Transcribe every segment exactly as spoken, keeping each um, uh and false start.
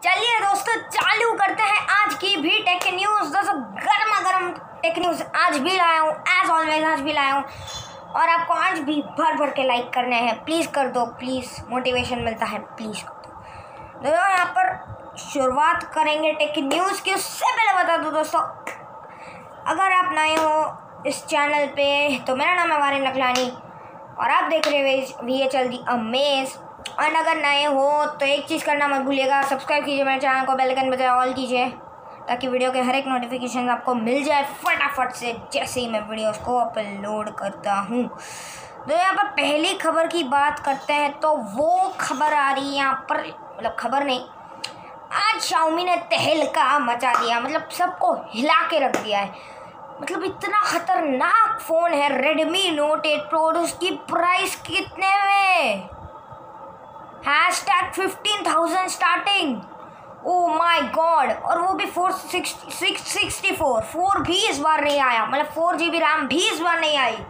चलिए दोस्तों चालू करते हैं आज की भी टेक न्यूज़। दोस्तों गर्मा गर्म टेक न्यूज़ आज भी लाया हूँ, एज ऑलवेज आज भी लाया हूँ और आपको आज भी भर भर के लाइक करने हैं। प्लीज़ कर दो, प्लीज़ मोटिवेशन मिलता है, प्लीज़ कर दो। दोस्तों यहाँ पर शुरुआत करेंगे टेक न्यूज़ की। उससे पहले बता दूँ दोस्तों, अगर आप नए हो इस चैनल पे तो मेरा नाम है वारिन नकलानी और आप देख रहे हो V H L the amaze. और अगर नए हो तो एक चीज़ करना मत भूलिएगा, सब्सक्राइब कीजिए मेरे चैनल को, बेल आइकन बजाय ऑल कीजिए ताकि वीडियो के हर एक नोटिफिकेशन आपको मिल जाए फटाफट से जैसे ही मैं वीडियोस को अपलोड करता हूँ। तो यहाँ पर पहली खबर की बात करते हैं तो वो खबर आ रही है यहाँ पर, मतलब खबर नहीं, आज शाओमी ने तहलका मचा दिया, मतलब सबको हिला के रख दिया है। मतलब इतना ख़तरनाक फ़ोन है रेडमी नोट एट प्रो, उसकी प्राइस कितने में? Hash tag fifteen thousand starting. Oh my god, और वो भी four six six sixty four four भी इस बार नहीं आया, मतलब फोर जी बी रैम भी इस बार नहीं आई।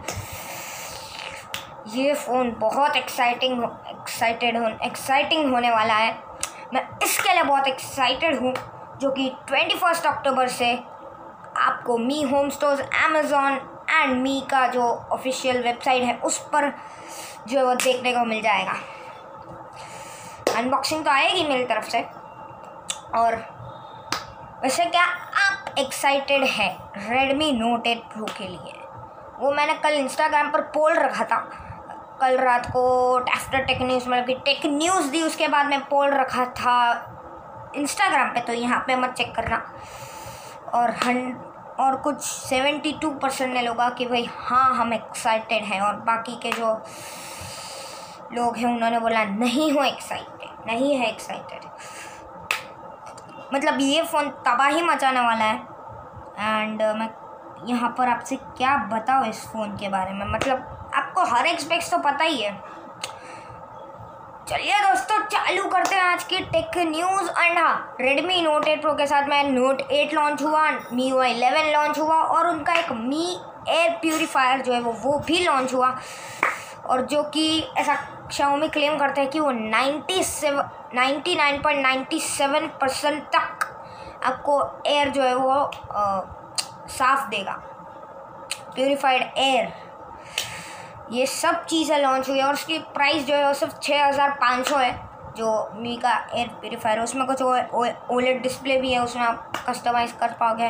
ये फ़ोन बहुत एक्साइटिंग एक्साइटेड हो एक्साइटिंग होने वाला है। मैं इसके लिए बहुत एक्साइटेड हूँ जो कि ट्वेंटी फर्स्ट अक्टूबर से आपको Mi home stores, Amazon and Mi का जो ऑफिशियल वेबसाइट है उस पर जो है वो देखने को मिल जाएगा। अनबॉक्सिंग तो आएगी मेरी तरफ से। और वैसे क्या आप एक्साइटेड है रेडमी नोट एट प्रो के लिए? वो मैंने कल इंस्टाग्राम पर पोल रखा था, कल रात को आफ्टर टेक न्यूज़, मतलब कि टेक न्यूज़ दी उसके बाद मैं पोल रखा था इंस्टाग्राम पे, तो यहाँ पे मत चेक करना। और हन और कुछ सेवेंटी टू परसेंट ने लोग कि भाई हाँ हम एक्साइटेड हैं, और बाकी के जो लोग हैं उन्होंने बोला नहीं हो एक्साइटेड, नहीं है एक्साइटेड। मतलब ये फ़ोन तबाही मचाने वाला है। एंड uh, मैं यहाँ पर आपसे क्या बताऊँ इस फ़ोन के बारे में, मतलब आपको हर एक स्पेक्स तो पता ही है। चलिए दोस्तों चालू करते हैं आज की टेक न्यूज़। एंड हाँ, रेडमी नोट एट प्रो के साथ में नोट एट लॉन्च हुआ, Mi U I eleven launch हुआ और उनका एक मी एयर प्यूरीफायर जो है वो वो भी लॉन्च हुआ, और जो कि ऐसा शाओमी क्लेम करते हैं कि वो ninety seven ninety nine point ninety seven percent तक आपको एयर जो है वो आ, साफ देगा, प्यूरीफाइड एयर। ये सब चीज़ें लॉन्च हुई है और उसकी प्राइस जो है वो सिर्फ छः हज़ार पाँच सौ है। जो मी का एयर प्यूरीफायर है उसमें कुछ ओलेड डिस्प्ले भी है, उसमें आप कस्टमाइज़ कर पाओगे।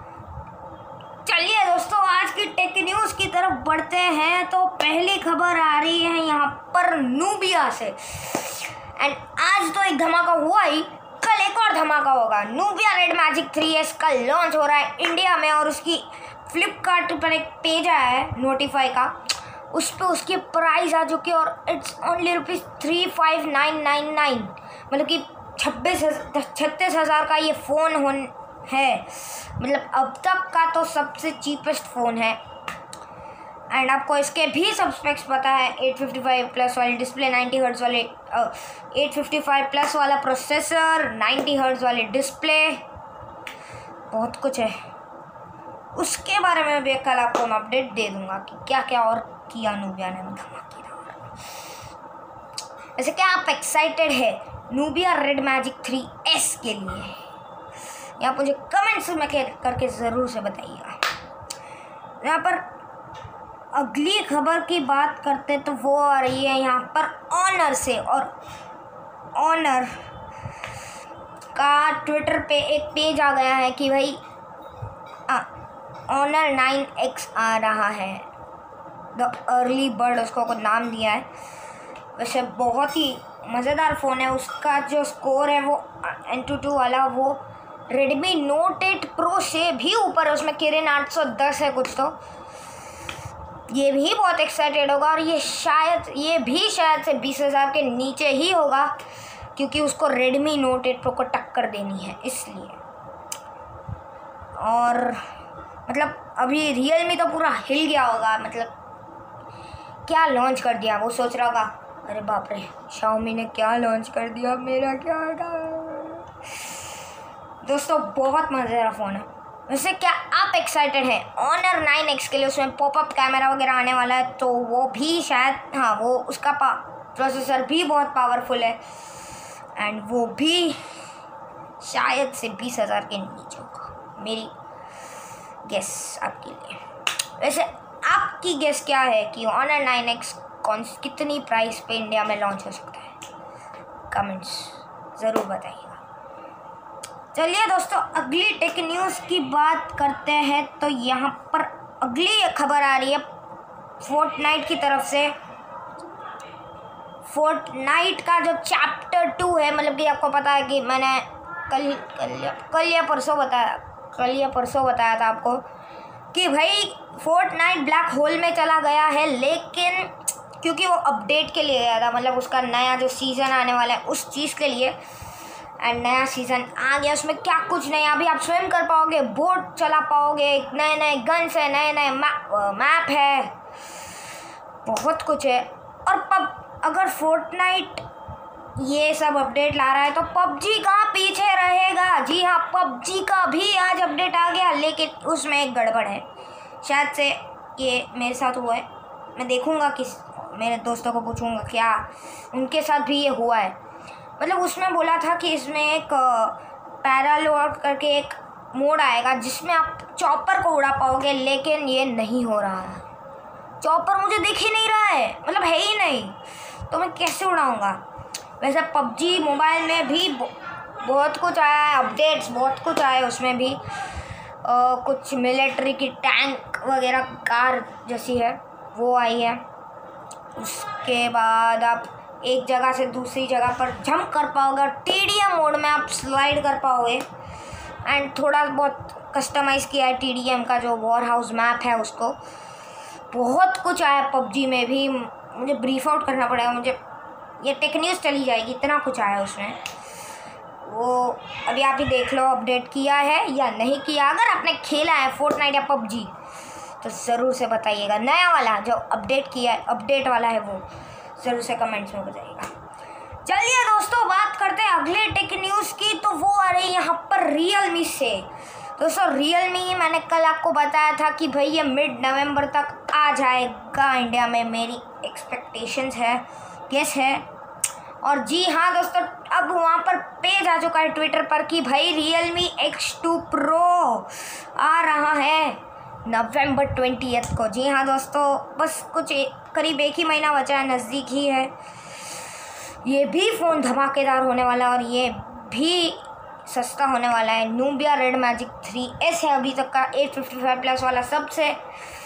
चलिए दोस्तों आज की टेक न्यूज़ की तरफ बढ़ते हैं। तो पहली खबर आ रही है यहाँ पर नूबिया से। एंड आज तो एक धमाका हुआ ही, कल एक और धमाका होगा। Nubia Red Magic three S का लॉन्च हो रहा है इंडिया में, और उसकी फ्लिपकार्ट पर एक पेज आया है नोटिफाई का, उस पर उसकी प्राइस आ चुकी है और it's only rupees three five nine nine nine, मतलब कि छब्बीस छत्तीस हज़ार का ये फ़ोन हो है, मतलब अब तक का तो सबसे चीपेस्ट फ़ोन है। एंड आपको इसके भी सब स्पेक्स पता है, एट फिफ्टी फाइव प्लस वाली डिस्प्ले, नाइन्टी हर्ट्ज़ वाले एट फिफ्टी फाइव प्लस वाला प्रोसेसर, नाइन्टी हर्ट्ज़ वाली डिस्प्ले, बहुत कुछ है। उसके बारे में भी कल आपको मैं अपडेट दे दूंगा कि क्या क्या और किया नूबिया ने धमाकेदार। वैसे क्या आप एक्साइटेड है Nubia Red Magic three S के लिए? यहाँ मुझे कमेंट्स में करके ज़रूर से बताइएगा। यहाँ पर अगली खबर की बात करते तो वो आ रही है यहाँ पर ऑनर से, और ऑनर का ट्विटर पे एक पेज आ गया है कि भाई ऑनर नाइन एक्स आ रहा है, द अर्ली बर्ड उसको कुछ नाम दिया है। वैसे बहुत ही मज़ेदार फ़ोन है, उसका जो स्कोर है वो एन टू टू वाला वो रेडमी नोट एट प्रो से भी ऊपर है, उसमें किरिन आठ सौ दस है कुछ, तो ये भी बहुत एक्साइटेड होगा। और ये शायद ये भी शायद से बीस हज़ार के नीचे ही होगा क्योंकि उसको रेडमी नोट एट प्रो को टक्कर देनी है इसलिए। और मतलब अभी रियलमी तो पूरा हिल गया होगा, मतलब क्या लॉन्च कर दिया, वो सोच रहा होगा अरे बाप रे शाओमी ने क्या लॉन्च कर दिया, मेरा क्या होगा। दोस्तों बहुत मज़ेदार फ़ोन है। वैसे क्या आप एक्साइटेड हैं ऑनर नाइन एक्स के लिए? उसमें पॉपअप कैमरा वगैरह आने वाला है, तो वो भी शायद, हाँ वो उसका प्रोसेसर भी बहुत पावरफुल है एंड वो भी शायद से बीस हज़ार के नीचे होगा, मेरी गेस आपके लिए। वैसे आपकी गेस क्या है कि ऑनर नाइन एक्स कौन कितनी प्राइस पे इंडिया में लॉन्च हो सकता है? कमेंट्स ज़रूर बताइएगा। चलिए दोस्तों, अगली टेक न्यूज़ की बात करते हैं। तो यहाँ पर अगली खबर आ रही है फोर्टनाइट की तरफ से। फोर्टनाइट का जो चैप्टर टू है, मतलब कि आपको पता है कि मैंने कल कल या कल या परसों बताया कल या परसों बताया था आपको कि भाई फोर्टनाइट ब्लैक होल में चला गया है, लेकिन क्योंकि वो अपडेट के लिए गया था, मतलब उसका नया जो सीज़न आने वाला है उस चीज़ के लिए, एंड नया सीज़न आ गया। उसमें क्या कुछ नहीं, अभी आप स्विम कर पाओगे, बोट चला पाओगे, नए नए गन्स है, नए नए मैप है, बहुत कुछ है। और पब अगर फोर्टनाइट ये सब अपडेट ला रहा है तो पबजी कहाँ पीछे रहेगा? जी हाँ, पबजी का भी आज अपडेट आ गया, लेकिन उसमें एक गड़बड़ है। शायद से ये मेरे साथ हुआ है, मैं देखूँगा, किस मेरे दोस्तों को पूछूँगा क्या उनके साथ भी ये हुआ है। मतलब उसमें बोला था कि इसमें एक पैरालोड करके एक मोड आएगा जिसमें आप चॉपर को उड़ा पाओगे, लेकिन ये नहीं हो रहा है। चॉपर मुझे दिख ही नहीं रहा है, मतलब है ही नहीं, तो मैं कैसे उड़ाऊँगा? वैसे पबजी मोबाइल में भी बहुत कुछ आया है, अपडेट्स बहुत कुछ आया है उसमें भी। आ, कुछ मिलिट्री की टैंक वगैरह कार जैसी है वो आई है। उसके बाद आप एक जगह से दूसरी जगह पर जंप कर पाओगे, टीडीएम मोड में आप स्लाइड कर पाओगे, एंड थोड़ा बहुत कस्टमाइज़ किया है टीडीएम का जो वॉर हाउस मैप है उसको। बहुत कुछ आया पबजी में भी, मुझे ब्रीफ आउट करना पड़ेगा, मुझे ये टेक न्यूज़ चली जाएगी, इतना कुछ आया उसमें। वो अभी आप ही देख लो अपडेट किया है या नहीं किया। अगर आपने खेला है फोर्टनाइट या पबजी तो ज़रूर से बताइएगा। नया वाला जो अपडेट किया है, अपडेट वाला है, वो ज़रूर से कमेंट्स में बताइएगा। चलिए दोस्तों, बात करते हैं अगले टेक न्यूज़ की। तो वो आ रही है यहाँ पर रियलमी से। दोस्तों रियलमी, मैंने कल आपको बताया था कि भाई ये मिड नवंबर तक आ जाएगा इंडिया में, मेरी एक्सपेक्टेशंस है, गेस है। और जी हाँ दोस्तों, अब वहाँ पर पेज आ चुका है ट्विटर पर कि भाई रियलमी एक्स टू प्रो आ रहा है नवंबर ट्वेंटियथ को। जी हाँ दोस्तों, बस कुछ ए, करीब एक ही महीना बचा है, नज़दीक ही है। ये भी फ़ोन धमाकेदार होने वाला है और ये भी सस्ता होने वाला है। Nubia Red Magic three S है अभी तक का एट फिफ्टी फाइव प्लस वाला सबसे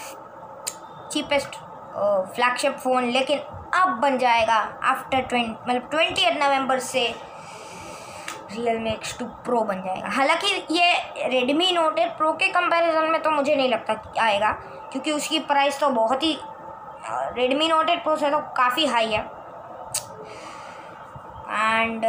चीपेस्ट फ्लैगशिप फ़ोन, लेकिन अब बन जाएगा आफ्टर ट्वेंटी मतलब ट्वेंटी एट नवंबर से रियलमी एक्स टू प्रो बन जाएगा। हालांकि ये रेडमी नोट एट प्रो के कंपैरिजन में तो मुझे नहीं लगता कि आएगा, क्योंकि उसकी प्राइस तो बहुत ही रेडमी नोट एट प्रो से तो काफ़ी हाई है। एंड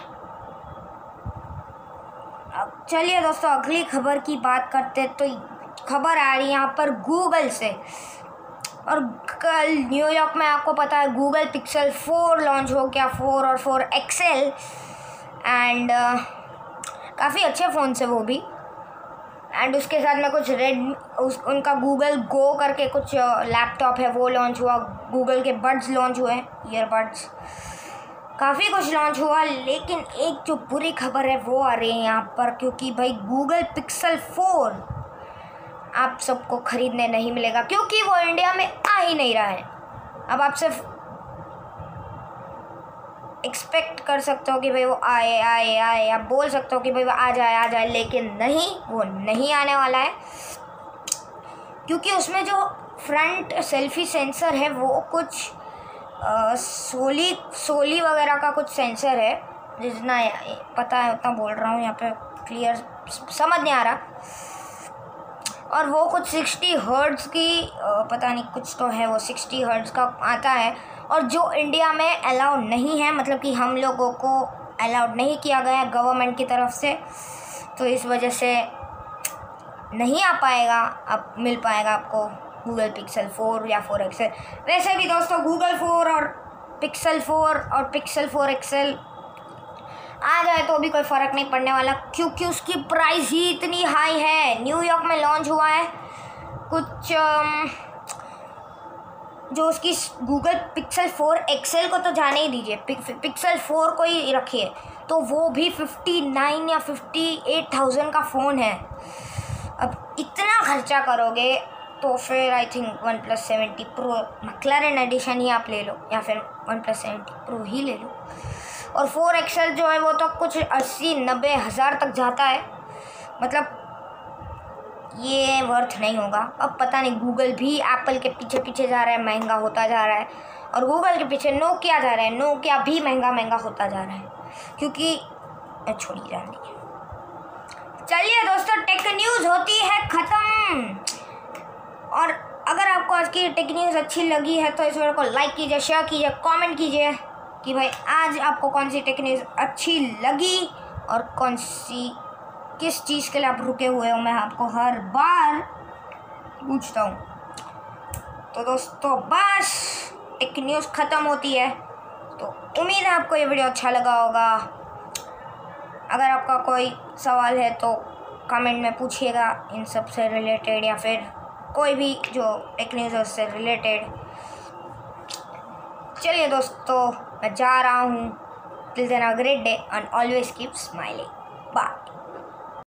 अब चलिए दोस्तों अगली खबर की बात करते हैं। तो खबर आ रही है यहाँ पर गूगल से, और कल न्यूयॉर्क में आपको पता है गूगल पिक्सल फोर लॉन्च हो गया, फोर और फोर एक्सेल, एंड काफ़ी अच्छे फ़ोन से वो भी। एंड उसके साथ में कुछ रेड उस उनका गूगल गो करके कुछ लैपटॉप है वो लॉन्च हुआ, गूगल के बड्स लॉन्च हुए, ईयरबड्स, काफ़ी कुछ लॉन्च हुआ। लेकिन एक जो बुरी खबर है वो आ रही है यहाँ पर, क्योंकि भाई गूगल पिक्सल फोर आप सबको ख़रीदने नहीं मिलेगा, क्योंकि वो इंडिया में आ ही नहीं रहा है। अब आप सिर्फ एक्सपेक्ट कर सकते हो कि भाई वो आए आए आए आप बोल सकते हो कि भाई वो आ जाए आ जाए, लेकिन नहीं, वो नहीं आने वाला है। क्योंकि उसमें जो फ्रंट सेल्फी सेंसर है वो कुछ आ, सोली सोली वगैरह का कुछ सेंसर है, जितना पता है उतना बोल रहा हूँ, यहाँ पे क्लियर समझ नहीं आ रहा। और वो कुछ सिक्सटी हर्ट्ज़ की आ, पता नहीं कुछ तो है, वो सिक्सटी हर्ट्ज़ का आता है, और जो इंडिया में अलाउड नहीं है, मतलब कि हम लोगों को अलाउड नहीं किया गया है गवर्नमेंट की तरफ से, तो इस वजह से नहीं आ पाएगा, अब मिल पाएगा आपको गूगल पिक्सल फोर या फोर एक्सेल। वैसे भी दोस्तों गूगल फोर और पिक्सल फोर और पिक्सल फोर एक्सेल आ जाए तो भी कोई फ़र्क नहीं पड़ने वाला, क्योंकि उसकी प्राइस ही इतनी हाई है। न्यूयॉर्क में लॉन्च हुआ है कुछ जो उसकी गूगल पिक्सल फोर एक्सेल को तो जाने ही दीजिए, पिक, पिक्सल फोर को ही रखिए, तो वो भी फिफ्टी नाइन या फिफ्टी एट थाउजेंड का फ़ोन है। अब इतना खर्चा करोगे तो फिर I think One Plus seven T Pro McLaren edition ही आप ले लो, या फिर वन प्लस सेवेंटी प्रो ही ले लो। और फोर एक्सएल जो है वो तो कुछ अस्सी नब्बे हज़ार तक जाता है, मतलब ये वर्थ नहीं होगा। अब पता नहीं, गूगल भी एप्पल के पीछे पीछे जा रहा है, महंगा होता जा रहा है, और गूगल के पीछे नोकिया जा रहा है, नोकिया भी महंगा महंगा होता जा रहा है, क्योंकि छोड़ी जान दी। चलिए दोस्तों, टेक न्यूज़ होती है ख़त्म। और अगर आपको आज की टेक न्यूज़ अच्छी लगी है तो इस वीडियो को लाइक कीजिए, शेयर कीजिए, कमेंट कीजिए कि भाई आज आपको कौन सी टेक न्यूज़ अच्छी लगी और कौन सी किस चीज़ के लिए आप रुके हुए हो। मैं आपको हर बार पूछता हूँ। तो दोस्तों बस टेक न्यूज़ ख़त्म होती है, तो उम्मीद है आपको ये वीडियो अच्छा लगा होगा। अगर आपका कोई सवाल है तो कमेंट में पूछिएगा इन सब से रिलेटेड, या फिर कोई भी जो टेक न्यूज़ है उससे रिलेटेड। चलिए दोस्तों, मैं जा रहा हूँ। Till then a great day and always keep smiling. Bye.